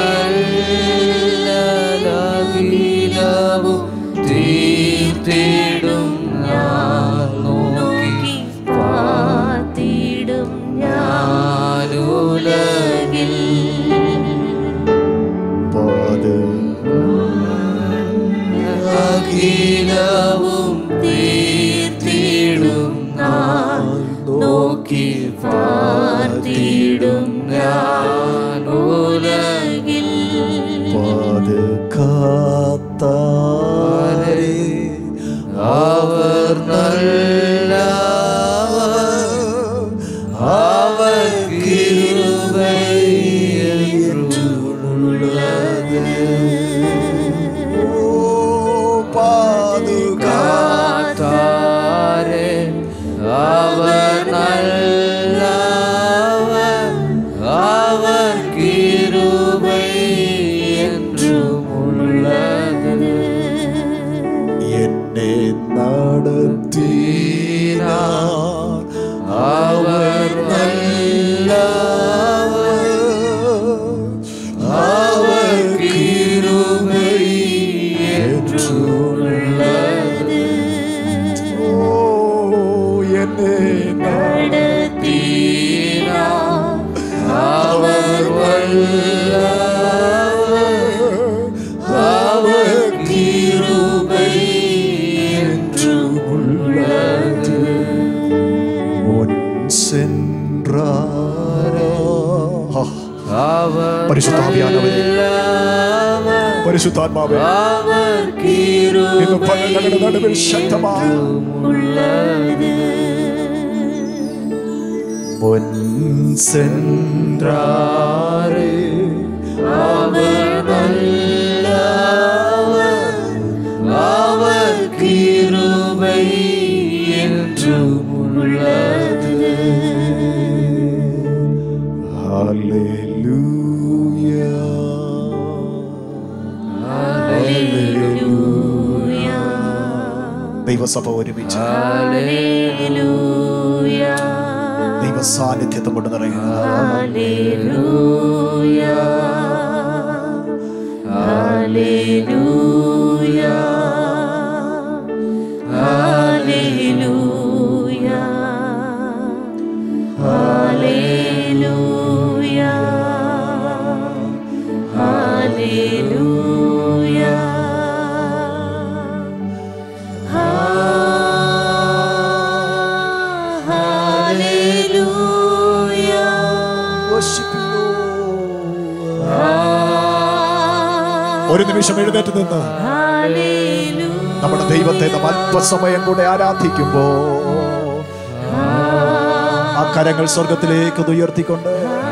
തീർത്തിടും ഞാൻ നോക്കി പാത്തിടും ഞാനുലകിൽ അഖിലവും തീർത്തിടും ഞാൻ നോക്കി പാത്തിടും ഞാനുലകിൽ കാത്താരേ അവർ നല്ല അവർ കൃപയുള്ളത് പാതുകാത്താരേ അവർ നല്ല അവർ കൃപയെന്നുമുള്ളത് എന്നെ നടത്തിന അവർ നല്ല അവർ കൃപയെന്നുമുള്ളത് എന്നെ നടത്തിന അവർ വല്ല അവർ കൃപയെന്നുമുള്ളത് പരിശുദ്ധാത്മാവേ ഇന്ന് പലരുടെ നടുവിൽ ശക്തമായി മുൻസെൻറാരേ അവർ നല്ല അവർ കൃപയെന്നുമുള്ളത് ഹല്ലേലൂയ ഹല്ലേലൂയ ദൈവസഭ ഒരുമിച്ച് ഹല്ലേലൂയ ദൈവ സാന്നിധ്യത്തെ കൊണ്ട് നിറയുക. ഹല്ലേലൂയ ഒരു നിമിഷം എഴുന്നേറ്റ് നിന്ന് നമ്മുടെ ദൈവത്തെ നാം അല്പസമയം കൂടെ ആരാധിക്കുമ്പോ ആ കരങ്ങൾ സ്വർഗത്തിലേക്ക് ഉയർത്തിക്കൊണ്ട്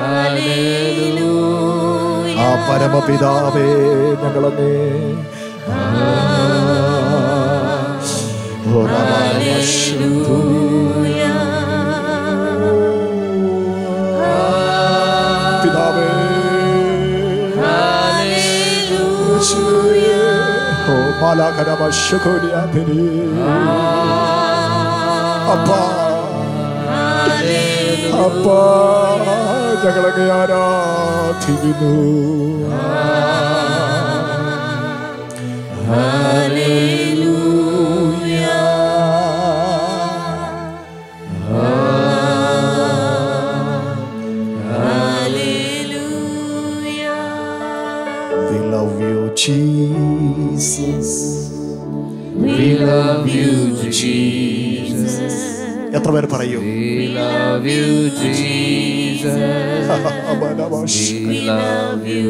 ആ പരമപിതാവേ ഞങ്ങളങ്ങേ പിതാവേ അപ്പാ അപ്പാ ഞങ്ങളൊക്കെ ആരാധിക്കുന്നു. We love you, Jesus. We love you, Jesus. എത്ര പേര് പറയൂ? We love you, Jesus. We love you,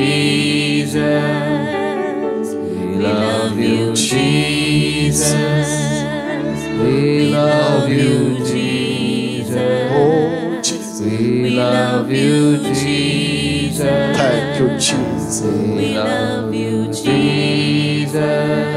Jesus. We love you, Jesus. We love you, Jesus. Oh, Jesus. We love you, Jesus. Thank you, Jesus. We love you, Jesus.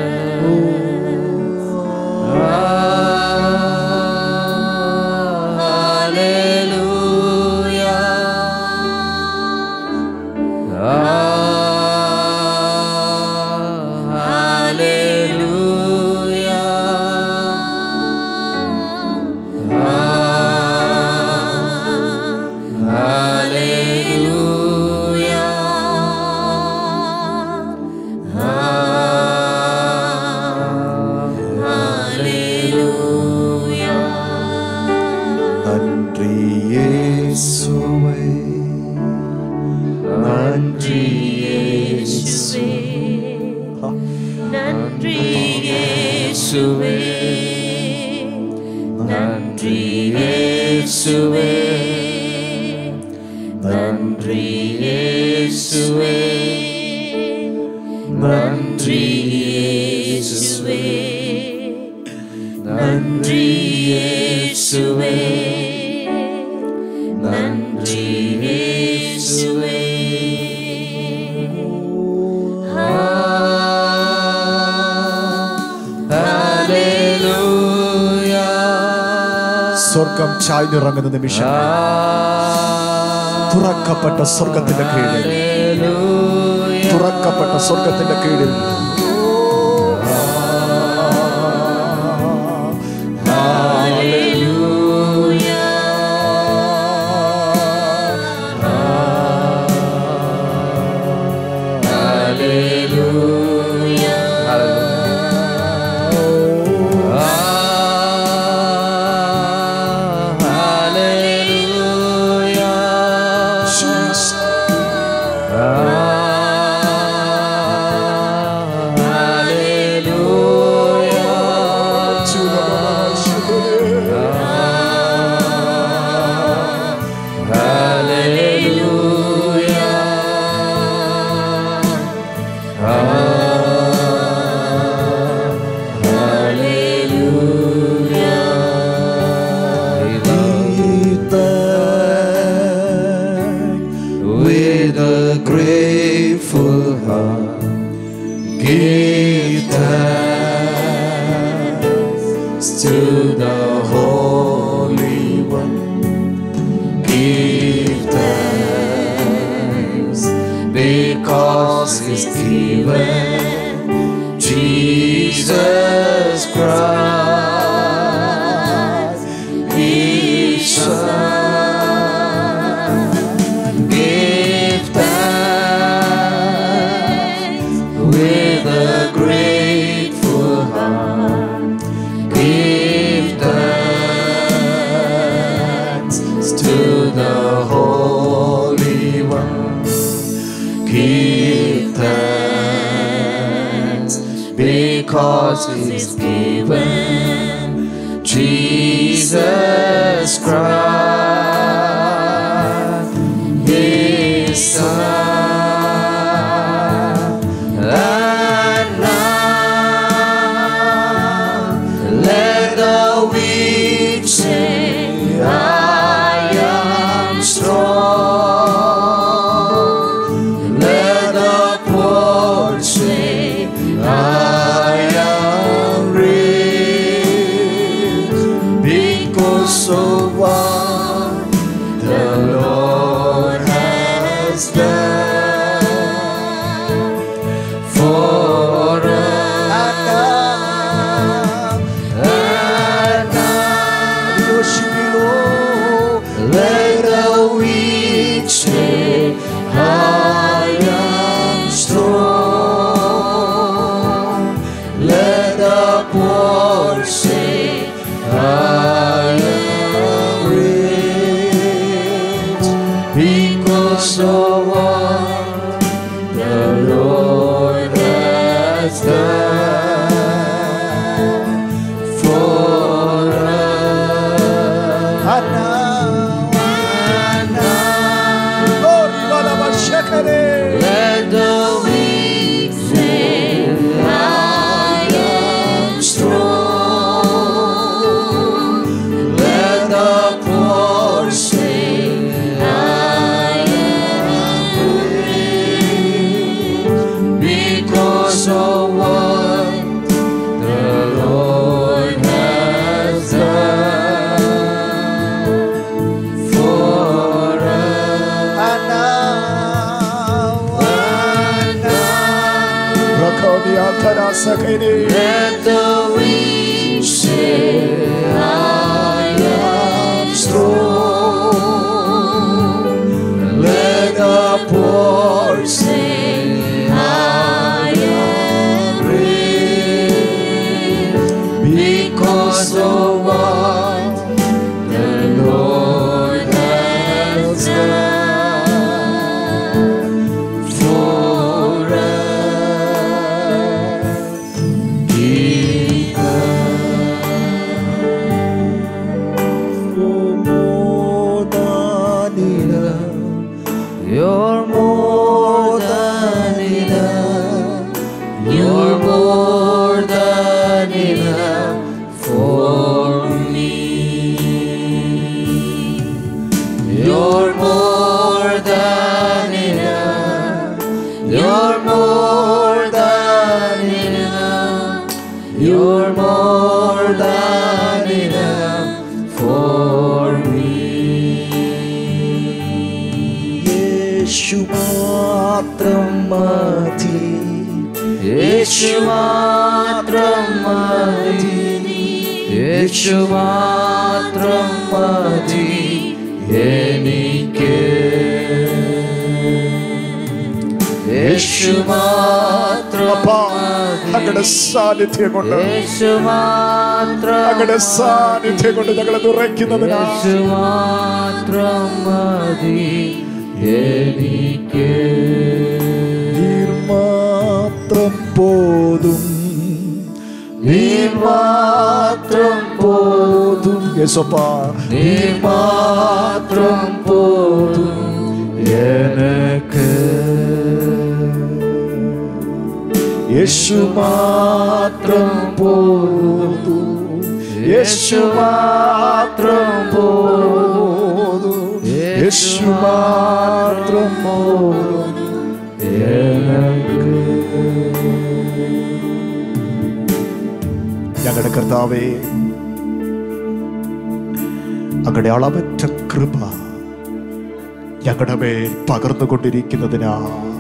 സ്വർഗം ചായ്ന്നിറങ്ങുന്ന നിമിഷം തുറക്കപ്പെട്ട സ്വർഗത്തിന്റെ കീഴിൽ തുറക്കപ്പെട്ട സ്വർഗത്തിന്റെ കീഴിൽ cross is given. Jesus Christ, His Son. And now let the weak say, I am strong. Let the poor say, I am rich, because of what the Lord has done for us. And now, let the weak say, I am strong. Let the poor say, I am rich, because of what the Lord has done for us. And now, let the weak say, I am strong. Let the poor say, I am rich, because of what the Lord has done for us. And let the weak say, I am strong. Let the poor say, I am rich, because of what the Lord has done for us. You're more than enough. You're more than enough for me. You're more than enough. You're more than enough. You're more than enough for me. യേശു മാത്രം മതി, യേശു മാത്രം മതി, യേശു മാത്രം മതി എനിക്ക്. യേശു മാത്രം അങ്ങയുടെ സാന്നിധ്യം കൊണ്ട്, യേശു മാത്രം, അങ്ങയുടെ സാന്നിധ്യം കൊണ്ട് ഞങ്ങളെ നിറയ്ക്കുന്നതിനാ യേശു മാത്രം മതി എനിക്ക്. നീർ മാത്രം പോതും, നീർ മാത്രം പോതും യേശുപ്പാ, നീർ മാത്രം പോതും എനിക്ക്. യേശു മാത്രം പോതും, യേശു മാത്രം പോതും, യേശു മാത്രം പോതും എനിക്ക്. ഞങ്ങളുടെ കർത്താവേ, അങ്ങയുടെ അളവറ്റ കൃപ ഞങ്ങളുടെ മേൽ പകർന്നുകൊണ്ടിരിക്കുന്നതിനാ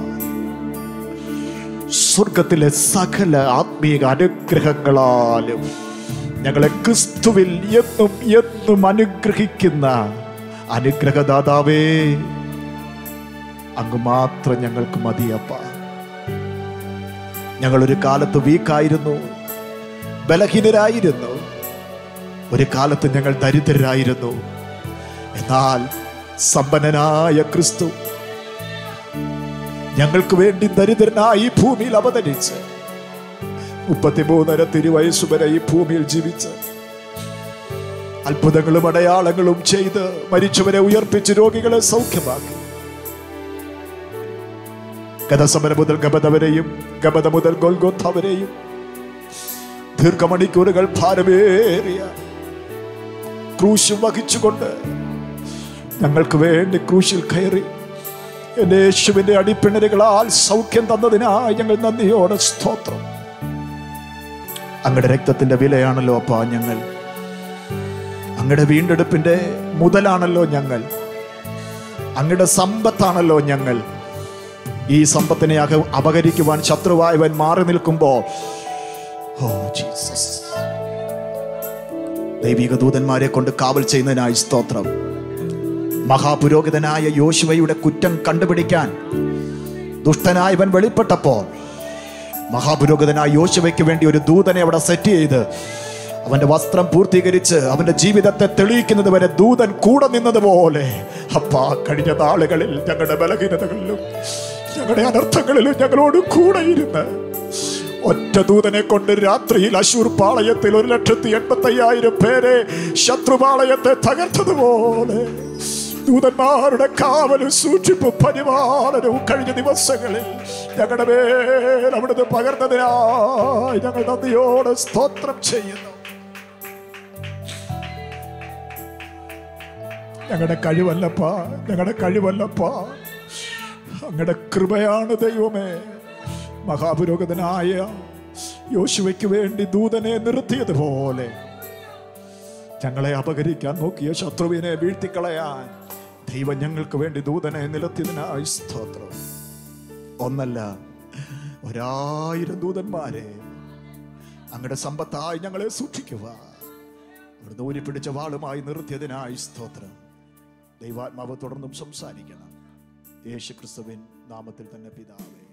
സ്വർഗത്തിലെ സകല ആത്മീയ അനുഗ്രഹങ്ങളാലും ഞങ്ങളെ ക്രിസ്തുവിൽ എന്നും എന്നും അനുഗ്രഹിക്കുന്ന അനുഗ്രഹദാതാവേ, അങ്ങ് മാത്രം ഞങ്ങൾക്ക് മതിയപ്പ. ഞങ്ങളൊരു കാലത്ത് വീക്കായിരുന്നു, ബലഹീനരായിരുന്നു, ഒരു കാലത്ത് ഞങ്ങൾ ദരിദ്രരായിരുന്നു. എന്നാൽ സമ്പന്നനായ ക്രിസ്തു ഞങ്ങൾക്ക് വേണ്ടി ദരിദ്രനായി ഭൂമിയിൽ അവതരിച്ച് 33 തിരുവയസ്സു വരെ ഈ ഭൂമിയിൽ ജീവിച്ച് അത്ഭുതങ്ങളും അടയാളങ്ങളും ചെയ്ത് മരിച്ചവരെ ഉയർപ്പിച്ച് രോഗികളെ സൗഖ്യമാക്കി. ഗതസമരം മുതൽ ഗബത വരെയും ഗബത മുതൽ ഗൊൽഗോഥ വരെയും ദീർഘമണിക്കൂറുകൾ ഭാരമേറിയ ക്രൂശ് വഹിച്ചുകൊണ്ട് ഞങ്ങൾക്ക് വേണ്ടി ക്രൂശിൽ കയറി എന്റെ യേശുവിന്റെ അടിപ്പിണരുകളാൽ സൗഖ്യം തന്നതിനായി ഞങ്ങൾ നന്ദിയോടെ സ്തോത്രം. അങ്ങയുടെ രക്തത്തിന്റെ വിലയാണല്ലോ അപ്പാ ഞങ്ങൾ, അങ്ങയുടെ വീണ്ടെടുപ്പിന്റെ മുതലാണല്ലോ ഞങ്ങൾ, അങ്ങയുടെ സമ്പത്താണല്ലോ ഞങ്ങൾ. ഈ സമ്പത്തിനെ അപഹരിക്കുവാൻ ശത്രുവായവൻ മാറി നിൽക്കുമ്പോൾ ജീസസ് ദൈവിക ദൂതന്മാരെ കൊണ്ട് കാവൽ ചെയ്യുന്നതിനായി സ്തോത്രം. മഹാപുരോഹിതനായ യോശുവയുടെ കുറ്റം കണ്ടുപിടിക്കാൻ ദുഷ്ടനായവൻ വെളിപ്പെട്ടപ്പോൾ മഹാപുരോഹിതനായ യോശുവയ്ക്ക് വേണ്ടി ഒരു ദൂതനെ അവിടെ സെറ്റ് ചെയ്ത് അവന്റെ വസ്ത്രം പൂർത്തീകരിച്ച് അവന്റെ ജീവിതത്തെ തെളിയിക്കുന്നത് വരെ ദൂതൻ കൂടെ നിന്നതുപോലെ അപ്പാ കഴിഞ്ഞ നാളുകളിൽ ഞങ്ങളുടെ ബലഹീനതകളിലും ഞങ്ങളുടെ അനർത്ഥങ്ങളിലും ഞങ്ങളോട് കൂടെ ഇരുന്ന് ഒറ്റ ദൂതനെ കൊണ്ട് രാത്രിയിൽ അശൂർ പാളയത്തിൽ 1,85,000 പേരെ ശത്രുപാളയത്തെ തകർത്തതുപോലെ ദൂതന്മാരുടെ കാവലും സൂക്ഷിപ്പും പരിപാലനവും കഴിഞ്ഞ ദിവസങ്ങളിൽ ഞങ്ങളുടെ മേൽ അവിടുന്ന് പകർന്നതിനായി ഞങ്ങൾ നന്ദിയോടെ സ്തോത്രം ചെയ്യുന്നു. ഞങ്ങളുടെ കഴിവല്ലപ്പാ, ഞങ്ങളുടെ കഴിവല്ലപ്പാ, അങ്ങയുടെ കൃപയാണ് ദൈവമേ. മഹാപുരോഹിതനായ യോശുവയ്ക്ക് വേണ്ടി ദൂതനെ നിർത്തിയതുപോലെ ഞങ്ങളെ അപഹരിക്കാൻ നോക്കിയ ശത്രുവിനെ വീഴ്ത്തിക്കളയാൻ ദൈവം ഞങ്ങൾക്ക് വേണ്ടി ദൂതനെ നിലത്തിയതിനായി സ്തോത്രം. ഒന്നല്ല 1000 ദൂതന്മാരെ അങ്ങയുടെ സമ്പത്തായി ഞങ്ങളെ സൂക്ഷിക്കുക അവിടുന്ന് ഊരിപ്പിടിച്ച വാളുമായി നിർത്തിയതിനായി സ്തോത്രം. ദൈവാത്മാവ് തുടർന്നും സംസാരിക്കണം. യേശുക്രിസ്തുവിൻ നാമത്തിൽ തന്നെ പിതാവേ.